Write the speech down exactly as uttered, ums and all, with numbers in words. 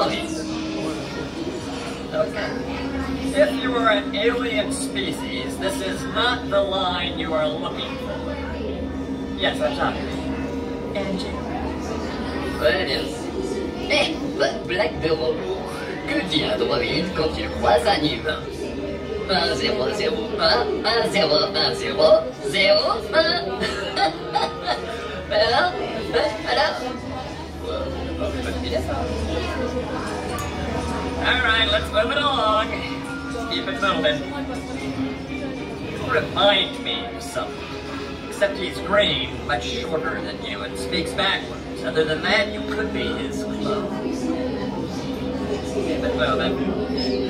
Paris. Okay. If you were an alien species, this is not the line you are looking for. Yes, I'm talking to you. And you. Ouais, bien. Eh, bah, blague de robot. Que dit un droïde quand il croise un humain? un zéro zéro un, un zéro un zéro, zéro un. Alors, alors. Alright, let's move it along. Just keep it moving. You remind me of something. Except he's green, much shorter than you, and speaks backwards. Other than that, you could be his clone. Keep it moving.